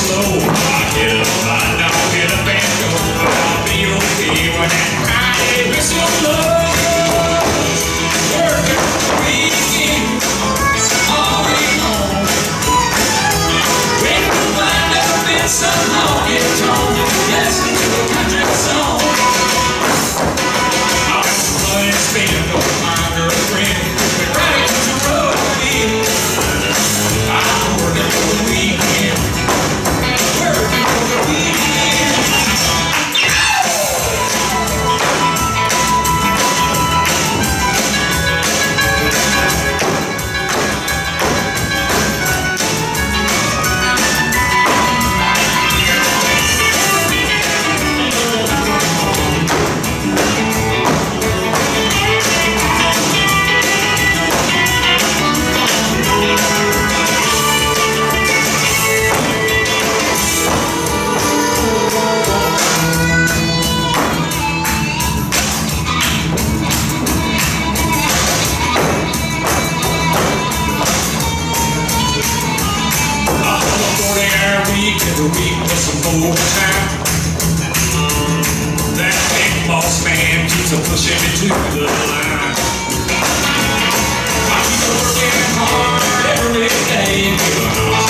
slow. Get up, lie down, get up and go. I'll be okay when that Friday whistle blows. Working the weekend, all week long. When you wind up in some honky tonk, listen to a country song. I'll have to spend with my girlfriend. We're right to the road again. I'm working for the weekend. Working for the weekend. The week with some overtime. That big boss man keeps a pushing me to the line. I keep working hard every day,